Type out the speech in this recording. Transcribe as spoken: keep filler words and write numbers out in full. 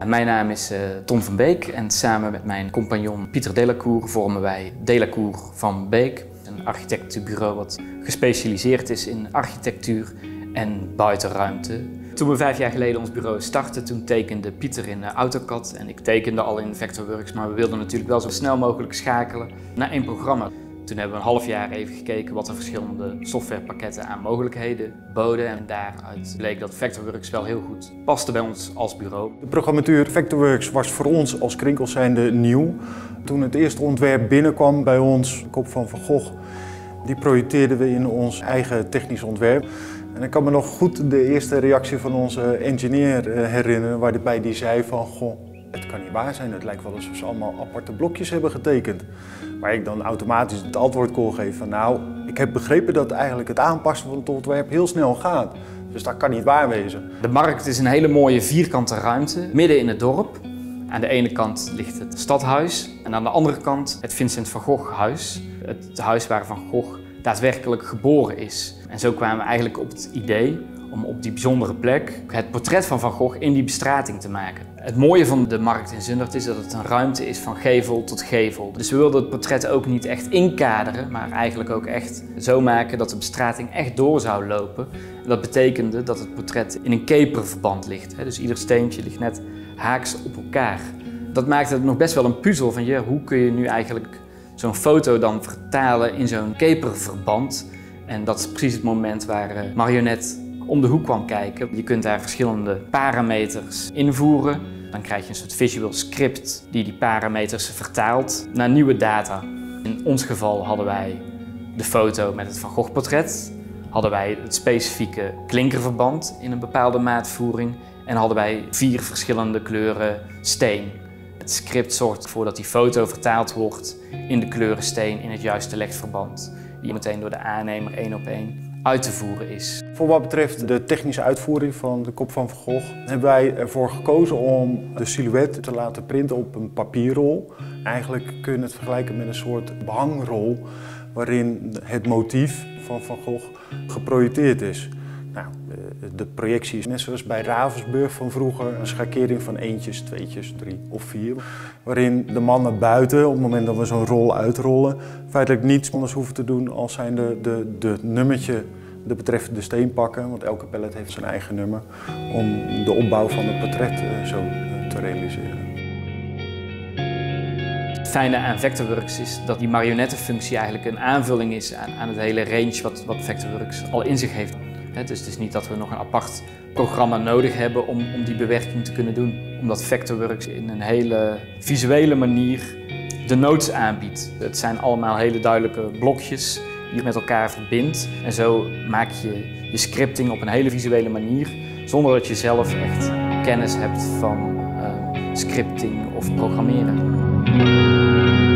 Mijn naam is uh, Tom van Beek en samen met mijn compagnon Pieter Delacour vormen wij Delacour van Beek. Een architectenbureau wat gespecialiseerd is in architectuur en buitenruimte. Toen we vijf jaar geleden ons bureau startten, toen tekende Pieter in AutoCAD en ik tekende al in Vectorworks, maar we wilden natuurlijk wel zo snel mogelijk schakelen naar één programma. Toen hebben we een half jaar even gekeken wat de verschillende softwarepakketten aan mogelijkheden boden en daaruit bleek dat Vectorworks wel heel goed paste bij ons als bureau. De programmatuur Vectorworks was voor ons als Krinkels zijnde nieuw. Toen het eerste ontwerp binnenkwam bij ons, de kop van Van Gogh, die projecteerden we in ons eigen technisch ontwerp. En ik kan me nog goed de eerste reactie van onze engineer herinneren, waarbij die zei van, goh, het kan niet waar zijn, het lijkt wel alsof ze allemaal aparte blokjes hebben getekend. Waar ik dan automatisch het antwoord kon geven van, nou, ik heb begrepen dat eigenlijk het aanpassen van het ontwerp heel snel gaat. Dus dat kan niet waar wezen. De markt is een hele mooie vierkante ruimte, midden in het dorp. Aan de ene kant ligt het stadhuis en aan de andere kant het Vincent van Gogh huis. Het huis waar Van Gogh daadwerkelijk geboren is. En zo kwamen we eigenlijk op het idee om op die bijzondere plek het portret van Van Gogh in die bestrating te maken. Het mooie van de markt in Zundert is dat het een ruimte is van gevel tot gevel. Dus we wilden het portret ook niet echt inkaderen, maar eigenlijk ook echt zo maken dat de bestrating echt door zou lopen. En dat betekende dat het portret in een keperverband ligt. Dus ieder steentje ligt net haaks op elkaar. Dat maakte het nog best wel een puzzel van ja, hoe kun je nu eigenlijk zo'n foto dan vertalen in zo'n keperverband. En dat is precies het moment waar Marionette om de hoek kwam kijken. Je kunt daar verschillende parameters invoeren. Dan krijg je een soort visual script die die parameters vertaalt naar nieuwe data. In ons geval hadden wij de foto met het Van Gogh portret. Hadden wij het specifieke klinkerverband in een bepaalde maatvoering. En hadden wij vier verschillende kleuren steen. Het script zorgt ervoor dat die foto vertaald wordt in de kleuren steen in het juiste legverband. Die meteen door de aannemer één op één uit te voeren is. Voor wat betreft de technische uitvoering van de kop van Van Gogh hebben wij ervoor gekozen om de silhouet te laten printen op een papierrol. Eigenlijk kun je het vergelijken met een soort behangrol waarin het motief van Van Gogh geprojecteerd is. Nou, de projectie is net zoals bij Ravensburg van vroeger, een schakering van eentjes, tweetjes, drie of vier. Waarin de mannen buiten, op het moment dat we zo'n rol uitrollen, feitelijk niets anders hoeven te doen als zijn de, de, de nummertje, de betreffende steen pakken. Want elke pallet heeft zijn eigen nummer om de opbouw van het portret uh, zo uh, te realiseren. Het fijne aan Vectorworks is dat die marionettenfunctie eigenlijk een aanvulling is aan, aan het hele range wat, wat Vectorworks al in zich heeft. Dus het is niet dat we nog een apart programma nodig hebben om, om die bewerking te kunnen doen. Omdat Vectorworks in een hele visuele manier de nodes aanbiedt. Het zijn allemaal hele duidelijke blokjes die je met elkaar verbindt. En zo maak je je scripting op een hele visuele manier, zonder dat je zelf echt kennis hebt van uh, scripting of programmeren.